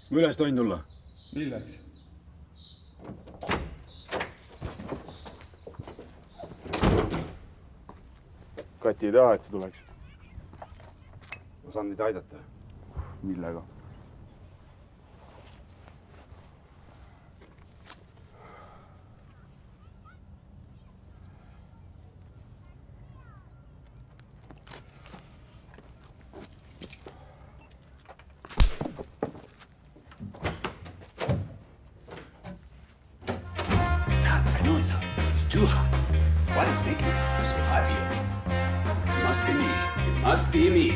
Ma üles tohin tulla? Milleks? Kati ei taha, et see tuleks. Ma saan neid aidata. Millega? It's hot. I know it's hot. It's too hot. What is making it so hot here? It must be me. It must be me.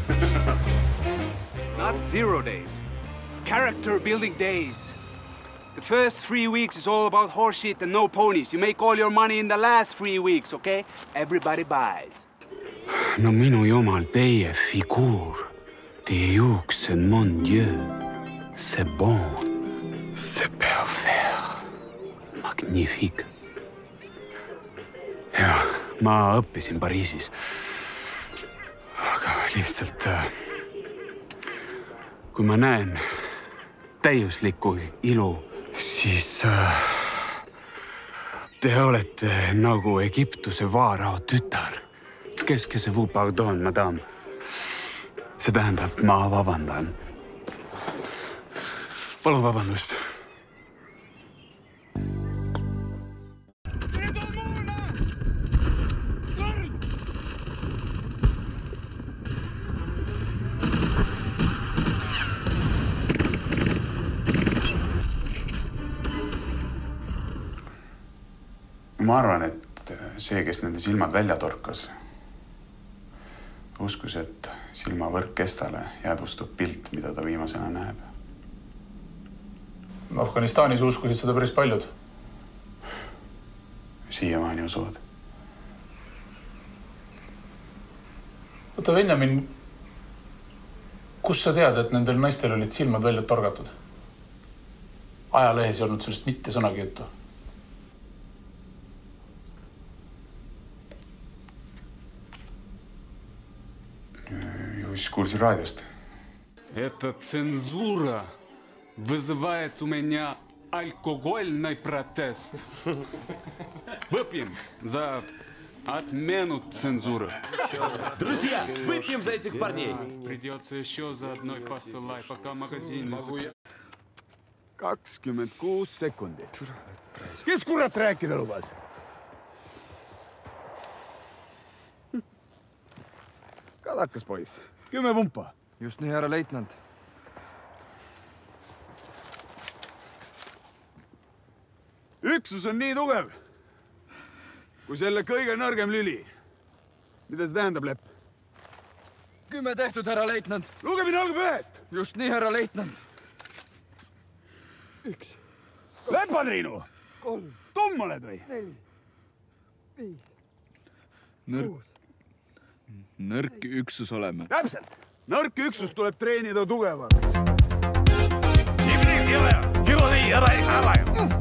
Not 0 days. Character building days. The first 3 weeks is all about horse shit and no ponies. You make all your money in the last 3 weeks, okay? Everybody buys. No minu jumal, teie figuur. Teie juuksed, mon dieu. C'est bon. C'est parfait. Magnifique. Ja, ma õppisin Pariisis. Aga lihtsalt... Kui ma näen täiuslikku ilu, siis te olete nagu Egiptuse vaarao tütar. Qu'est-ce vous pardon, madame? See tähendab, ma vabandan. Palun vabandust. Ma arvan, et see, kes nende silmad välja torkas, uskus, et silmavõrk kestale jäädvustub pilt, mida ta viimasena näeb. Afganistanis uskusid seda päris paljud. Siiamaani usuvad. Oota, Benjamin, kus sa tead, et nendel naistel olid silmad välja torgatud? Ajalehes ei olnud sellest mitte sõnagi juttu. Kuulsin raadiost. Это цензура вызывает у меня алкогольный протест. Выпьем за отмену цензуры. Друзья, выпьем за этих парней. Придется еще за одной посылай, пока магазин не закрыл. 26 sekundit. Kes kurat rääkida lubas? Kadakas poiss. 10 pumpa. Just nii, härra leitnant. Üksus on nii tugev, kui selle kõige nõrgem lüli. Mida see tähendab, Lepp? 10 tehtud, härra leitnant. Lugemine algab 1. Just nii, härra leitnant. 1. Leppadriinu! 3. Tumm oled või? 4. 5. Nõrk üksus oleme. Täpselt. Nõrk üksus tuleb treenida tugevaks. Juhuli, ära!